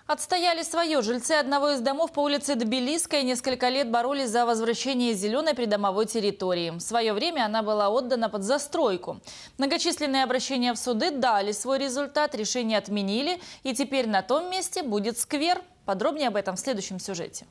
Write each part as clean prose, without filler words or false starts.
Отстояли свое. Жильцы одного из домов по улице Тбилисской несколько лет боролись за возвращение зеленой придомовой территории. В свое время она была отдана под застройку. Многочисленные обращения в суды дали свой результат, решение отменили, и теперь на том месте будет сквер. Подробнее об этом в следующем сюжете.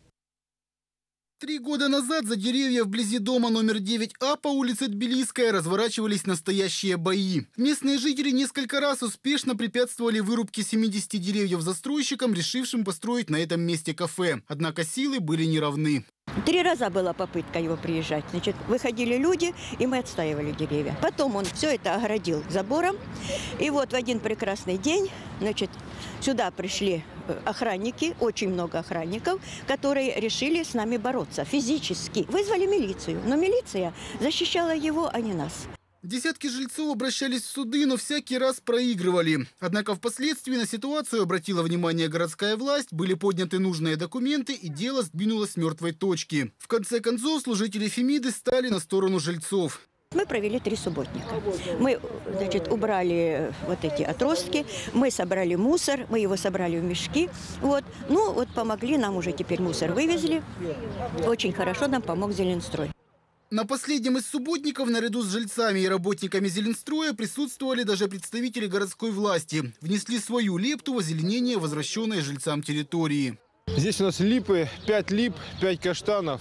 3 года назад за деревья вблизи дома номер 9А по улице Тбилисская разворачивались настоящие бои. Местные жители несколько раз успешно препятствовали вырубке 70 деревьев застройщикам, решившим построить на этом месте кафе. Однако силы были неравны. 3 раза была попытка его приезжать. Значит, выходили люди, и мы отстаивали деревья. Потом он все это огородил забором. И вот в один прекрасный день, значит, сюда пришли охранники, очень много охранников, которые решили с нами бороться физически. Вызвали милицию, но милиция защищала его, а не нас. Десятки жильцов обращались в суды, но всякий раз проигрывали. Однако впоследствии на ситуацию обратила внимание городская власть, были подняты нужные документы, и дело сдвинулось с мертвой точки. В конце концов, служители Фемиды стали на сторону жильцов. Мы провели 3 субботника. Мы, значит, убрали вот эти отростки, мы собрали мусор, мы его собрали в мешки. Вот. Ну, вот помогли нам уже, теперь мусор вывезли. Очень хорошо нам помог Зеленстрой. На последнем из субботников наряду с жильцами и работниками Зеленстроя присутствовали даже представители городской власти. Внесли свою лепту в озеленение возвращенной жильцам территории. Здесь у нас липы, 5 лип, 5 каштанов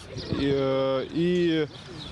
и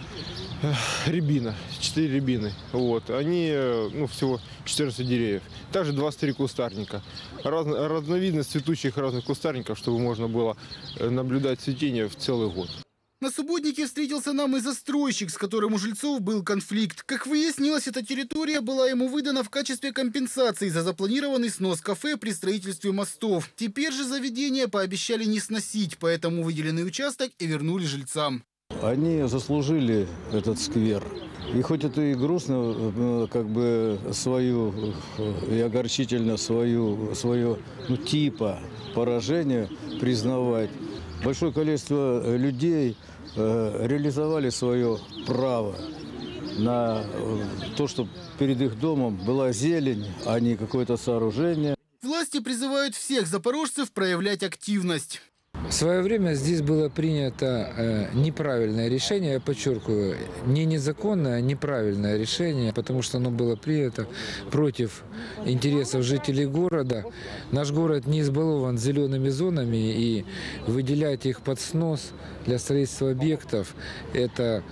рябина, 4 рябины. Вот. Они, всего 14 деревьев. Также 23 кустарника. Разновидность цветущих разных кустарников, чтобы можно было наблюдать цветение в целый год. На субботнике встретился нам и застройщик, с которым у жильцов был конфликт. Как выяснилось, эта территория была ему выдана в качестве компенсации за запланированный снос кафе при строительстве мостов. Теперь же заведение пообещали не сносить, поэтому выделенный участок и вернули жильцам. Они заслужили этот сквер. И хоть это и грустно, как бы свою, и огорчительно свое типа поражение признавать, большое количество людей реализовали свое право на то, чтобы перед их домом была зелень, а не какое-то сооружение. Власти призывают всех запорожцев проявлять активность. В свое время здесь было принято неправильное решение, я подчеркиваю, не незаконное, а неправильное решение, потому что оно было принято против интересов жителей города. Наш город не избалован зелеными зонами, и выделять их под снос для строительства объектов – это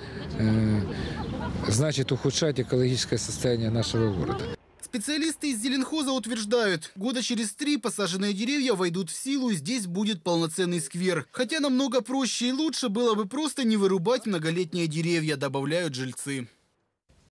значит ухудшать экологическое состояние нашего города. Специалисты из Зеленхоза утверждают, года через 3 посаженные деревья войдут в силу, и здесь будет полноценный сквер. Хотя намного проще и лучше было бы просто не вырубать многолетние деревья, добавляют жильцы.